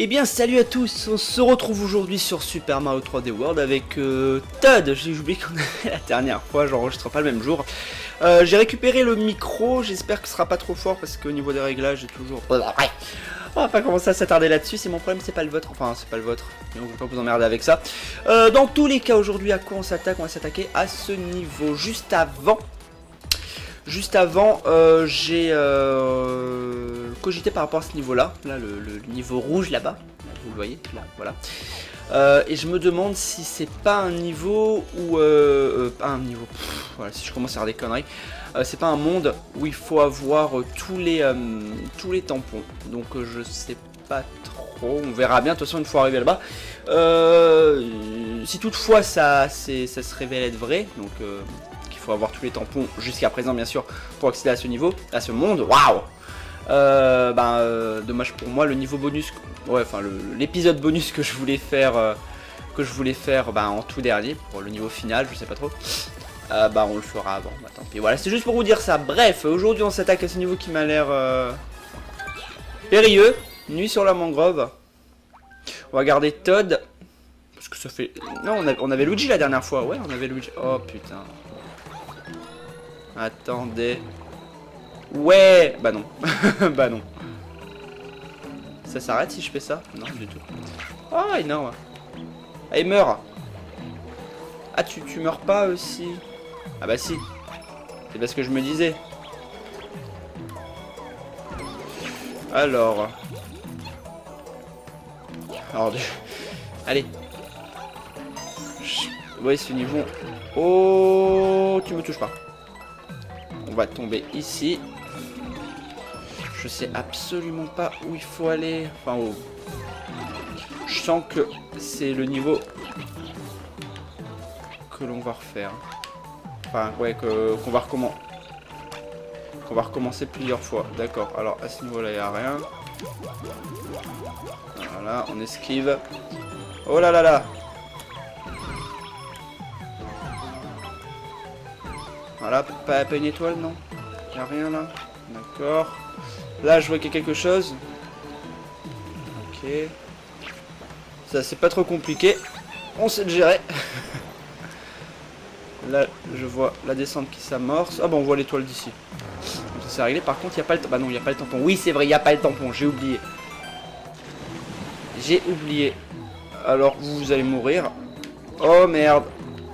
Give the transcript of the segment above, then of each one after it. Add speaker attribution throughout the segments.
Speaker 1: Eh bien salut à tous, on se retrouve aujourd'hui sur Super Mario 3D World avec Todd. J'ai oublié qu'on avait la dernière fois, j'enregistre pas le même jour. J'ai récupéré le micro, j'espère que ce sera pas trop fort parce qu'au niveau des réglages j'ai toujours... On va pas commencer à s'attarder là-dessus, c'est mon problème, c'est pas le vôtre, enfin c'est pas le vôtre, donc je vais pas vous emmerder avec ça. Dans tous les cas aujourd'hui à quoi on s'attaque? On va s'attaquer à ce niveau. Juste avant, j'ai cogité par rapport à ce niveau-là, le niveau rouge là-bas, vous le voyez, là, voilà. Et je me demande si c'est pas un niveau où, voilà, si je commence à faire des conneries, c'est pas un monde où il faut avoir tous les tampons. Donc je sais pas trop, on verra bien. De toute façon une fois arrivé là-bas, si toutefois ça se révèle être vrai, donc qu'il faut avoir tous les tampons jusqu'à présent bien sûr pour accéder à ce niveau, à ce monde. Waouh! Dommage pour moi, le niveau bonus, ouais, enfin l'épisode bonus que je voulais faire, en tout dernier pour le niveau final, je sais pas trop. On le fera avant. Bah, tant pis. Voilà, c'est juste pour vous dire ça. Bref, aujourd'hui on s'attaque à ce niveau qui m'a l'air périlleux. Nuit sur la mangrove. On va garder Todd parce que ça fait. Non, on avait Luigi la dernière fois. Ouais, on avait Luigi. Oh putain. Attendez. Ouais, bah non. Bah non. Ça s'arrête si je fais ça? Non, du tout. Oh, énorme. Ah, il meurt. Ah, tu meurs pas aussi? Ah bah si. C'est parce que je me disais. Alors, allez. Ouais, ce niveau. Oh, tu me touches pas. On va tomber ici. Je sais absolument pas où il faut aller. Enfin, où. Je sens que c'est le niveau que l'on va refaire. Enfin, ouais, qu'on va recommencer plusieurs fois. D'accord. Alors, à ce niveau-là, il n'y a rien. Voilà, on esquive. Oh là là là. Voilà, pas une étoile, non? Il n'y a rien là. D'accord. Là, je vois qu'il y a quelque chose. Ok. Ça, c'est pas trop compliqué. On sait le gérer. Là, je vois la descente qui s'amorce. Ah, bah, on voit l'étoile d'ici. Ça, c'est réglé. Par contre, il n'y a pas le tampon. Bah, non, il n'y a pas le tampon. Oui, c'est vrai, il n'y a pas le tampon. J'ai oublié. J'ai oublié. Alors, vous allez mourir. Oh, merde.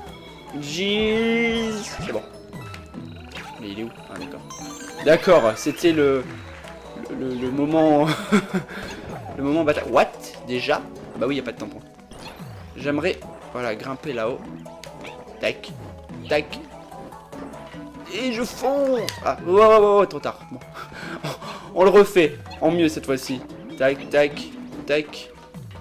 Speaker 1: Jeez. C'est bon. Mais il est où? Ah, d'accord. D'accord, c'était le moment... le moment bataille. What? Déjà? Bah oui, il n'y a pas de tampon. J'aimerais, voilà, grimper là-haut. Tac. Tac. Et je fonds. Ah, oh, trop tard. Bon. On le refait. En mieux cette fois-ci. Tac, tac, tac.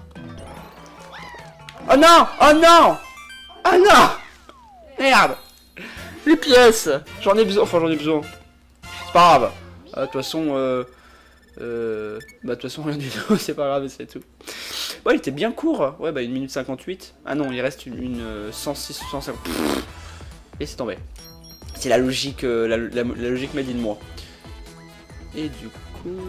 Speaker 1: Oh non! Oh non! Oh non! Merde! Les pièces! J'en ai besoin. Enfin, j'en ai besoin. C'est pas grave. De toute façon, rien du tout, c'est pas grave, c'est tout. Ouais, il était bien court. Ouais, bah 1 minute 58. Ah non, il reste une 106 ou 150. Et c'est tombé. C'est la logique, la logique m'a dit de moi. Et du coup...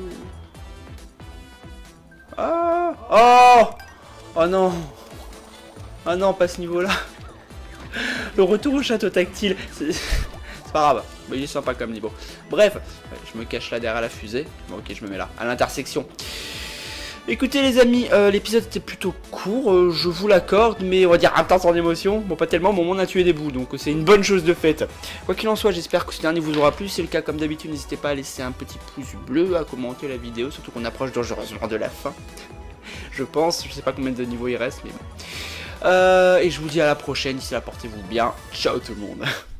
Speaker 1: Ah! Oh! Oh non! Oh non, pas ce niveau-là. Le retour au château tactile. C'est pas grave. Mais il est sympa comme niveau. Bref, ouais, je me cache là derrière la fusée. Bon, ok, je me mets là, à l'intersection. Écoutez les amis, l'épisode était plutôt court, je vous l'accorde, mais on va dire intense en émotion. Bon, pas tellement, mais au moins on a tué des bouts, donc c'est une bonne chose de faite. Quoi qu'il en soit, j'espère que ce dernier vous aura plu. Si c'est le cas, comme d'habitude, n'hésitez pas à laisser un petit pouce bleu, à commenter la vidéo, surtout qu'on approche dangereusement de la fin. Je pense, je sais pas combien de niveaux il reste, mais bon. Et je vous dis à la prochaine, d'ici là, portez-vous bien. Ciao tout le monde.